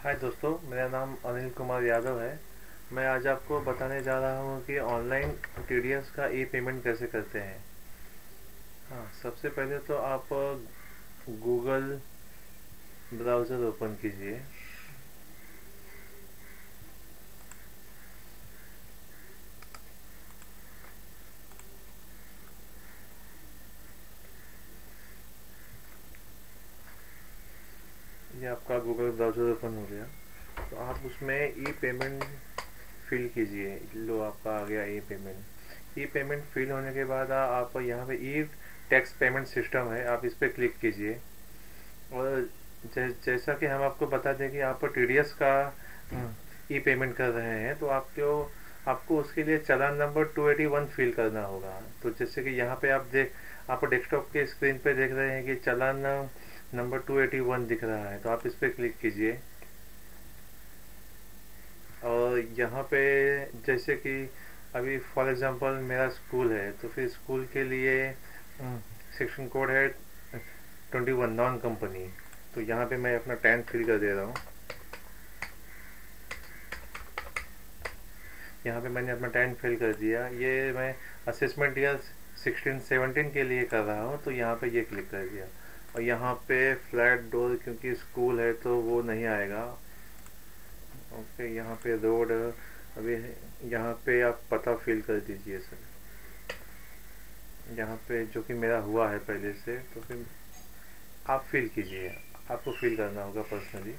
हाय दोस्तों, मेरा नाम अनिल कुमार यादव है। मैं आज आपको बताने जा रहा हूँ कि ऑनलाइन टीडीएस का ई पेमेंट कैसे करते हैं। हाँ, सबसे पहले तो आप गूगल ब्राउज़र ओपन कीजिए। ये आपका गूगल ब्राउज़र ओपन हो गया, तो आप उसमें ई पेमेंट फिल कीजिए। लो, आपका आ गया e payment. E payment fill होने के बाद आप यहाँ पे ई टैक्स पेमेंट सिस्टम है, आप इस पर क्लिक कीजिए। और जैसा कि हम आपको बता दें कि आप टीडीएस का ई पेमेंट कर रहे हैं, तो आपको उसके लिए चालान नंबर 281 फिल करना होगा। तो जैसे कि यहाँ पे आप डेस्कटॉप के स्क्रीन पे देख रहे हैं कि चालान नंबर 281 दिख रहा है, तो आप इस पर क्लिक कीजिए। और यहाँ पे जैसे कि अभी फॉर एग्जांपल मेरा स्कूल है, तो फिर स्कूल के लिए सेक्शन कोड है 21 नॉन कंपनी। तो यहाँ पे मैं अपना 10 फिल कर दे रहा हूँ। यहाँ पे मैंने अपना 10 फिल कर दिया। ये मैं असेसमेंट ईयर 16-17 के लिए कर रहा हूँ, तो यहाँ पे ये क्लिक कर दिया। और यहाँ पे फ्लैट डोर, क्योंकि स्कूल है तो वो नहीं आएगा। ओके, यहाँ पे रोड अभी यहाँ पे आप पता फिल कर दीजिए सर, यहाँ पे जो कि मेरा हुआ है पहले से। तो फिर आप फिल कीजिए, आपको फिल करना होगा पर्सनली।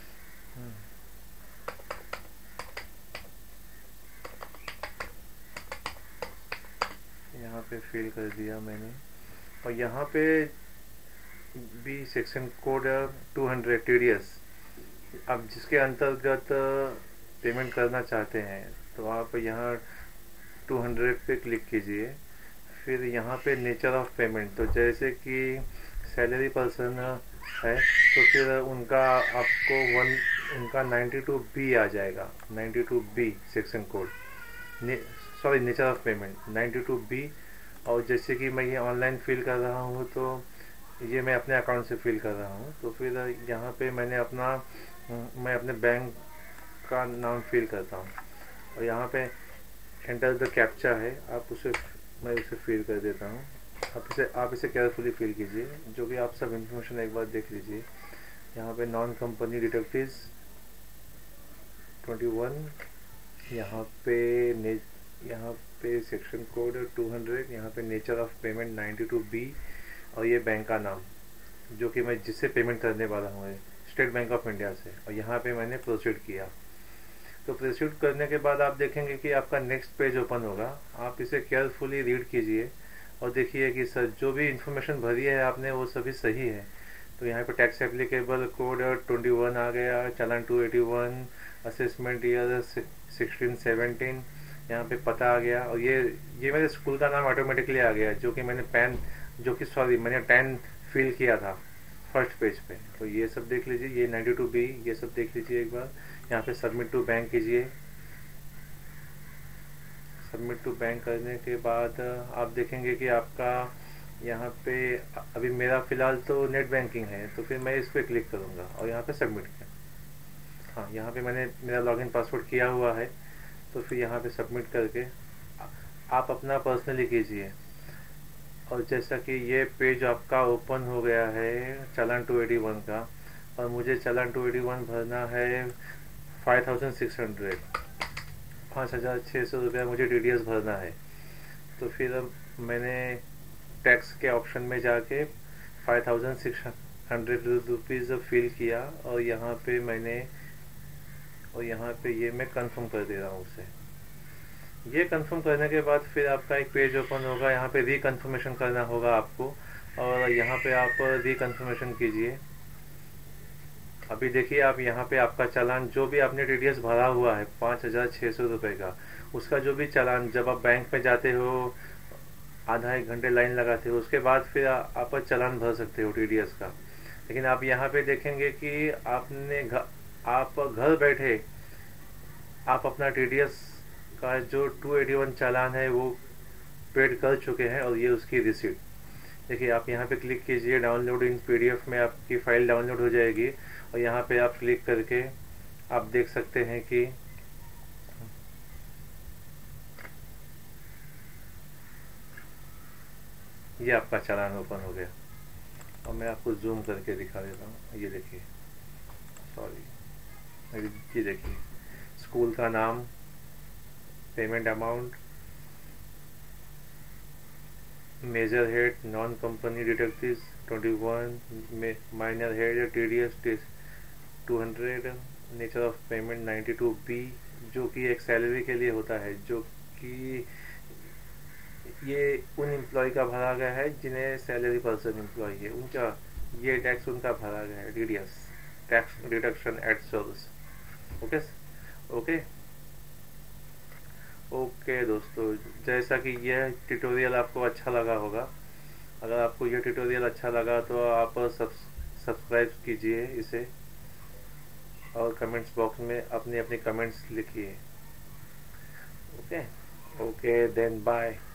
यहाँ पे फिल कर दिया मैंने। और यहाँ पे भी सेक्शन कोड 200 टीडीएस, आप जिसके अंतर्गत पेमेंट करना चाहते हैं, तो आप यहाँ 200 पे क्लिक कीजिए। फिर यहाँ पे नेचर ऑफ पेमेंट, तो जैसे कि सैलरी पर्सन है, तो फिर उनका 92B आ जाएगा। 92B section code, sorry, nature of payment 92B। और जैसे कि मैं ये ऑनलाइन फिल कर रहा हूँ, तो ये मैं अपने अकाउंट से फिल कर रहा हूँ। तो फिर यहाँ पे मैं अपने बैंक का नाम फिल करता हूँ। और यहाँ पे एंटर द कैप्चा है, मैं उसे फिल कर देता हूँ। आप इसे केयरफुली फिल कीजिए, जो कि आप सब इंफॉर्मेशन एक बार देख लीजिए। यहाँ पे नॉन कंपनी डिटेक्टिव्स 21, यहाँ पे यहाँ पे सेक्शन कोड 200, यहाँ पे नेचर ऑफ पेमेंट 92B। और ये बैंक का नाम, जो कि मैं जिससे पेमेंट करने वाला हूँ, स्टेट बैंक ऑफ इंडिया से। और यहाँ पे मैंने प्रोसीड किया। तो प्रोसीड करने के बाद आप देखेंगे कि आपका नेक्स्ट पेज ओपन होगा। आप इसे केयरफुली रीड कीजिए और देखिए कि सर जो भी इंफॉर्मेशन भरी है आपने वो सभी सही है। तो यहाँ पे टैक्स एप्लीकेबल कोड 21 आ गया, चालान 281, असेसमेंट ईयर 16-17, यहाँ पे पता आ गया। और ये मेरे स्कूल का नाम ऑटोमेटिकली आ गया, मैंने 10 फिल किया था फर्स्ट पेज पे। तो ये सब देख लीजिए, ये 92B, ये सब देख लीजिए एक बार। यहाँ पे सबमिट टू बैंक कीजिए। सबमिट टू बैंक करने के बाद आप देखेंगे कि आपका यहाँ पे अभी मेरा फ़िलहाल तो नेट बैंकिंग है, तो फिर मैं इस पर क्लिक करूँगा और यहाँ पे सबमिट किया। हाँ, यहाँ पे मैंने मेरा लॉगिन पासवर्ड किया हुआ है, तो फिर यहाँ पे सबमिट करके आप अपना पर्सनली कीजिए। और जैसा कि ये पेज आपका ओपन हो गया है चालान 281 का, और मुझे चालान 281 भरना है 5600, 5600 रुपया मुझे टीडीएस भरना है। तो फिर मैंने टैक्स के ऑप्शन में जाके 5600 रुपीज़ फिल किया। और यहाँ पे ये मैं कंफर्म कर दे रहा हूँ उसे। ये कंफर्म करने के बाद फिर आपका एक पेज ओपन होगा, यहाँ पे रिकन्फर्मेशन करना होगा आपको। और यहाँ पे आप रिकन्फर्मेशन कीजिए। अभी देखिए, आप यहाँ पे आपका चालान जो भी आपने टीडीएस भरा हुआ है 5600 रुपये का, उसका जो भी चालान, जब आप बैंक में जाते हो आधा एक घंटे लाइन लगाते हो, उसके बाद फिर आप चालान भर सकते हो टीडीएस का। लेकिन आप यहाँ पे देखेंगे कि आप घर बैठे आप अपना टीडीएस का जो 281 चालान है वो पेड कर चुके हैं, और ये उसकी रिसीट देखिए। आप यहाँ पे क्लिक कीजिए, डाउनलोड इन पीडीएफ में आपकी फ़ाइल डाउनलोड हो जाएगी। और यहाँ पे आप क्लिक करके आप देख सकते हैं कि ये आपका चालान ओपन हो गया। और मैं आपको जूम करके दिखा देता हूँ। ये देखिए, सॉरी, ये देखिए, स्कूल का नाम, payment amount, major head non company deductives 21, minor head TDS 200, नेचर ऑफ पेमेंट 92B, जो कि एक सैलरी के लिए होता है, जो कि ये उन एम्प्लॉय का भरा गया है जिन्हें सैलरी पर्सन एम्प्लॉय है उनका, ये टैक्स उनका भरा गया है, TDS, tax deduction at source. Okay okay okay दोस्तों, जैसा कि यह ट्यूटोरियल आपको अच्छा लगा होगा, अगर आपको यह ट्यूटोरियल अच्छा लगा तो आप सब्सक्राइब कीजिए इसे, और कमेंट्स बॉक्स में अपने अपने कमेंट्स लिखिए। Okay okay then bye.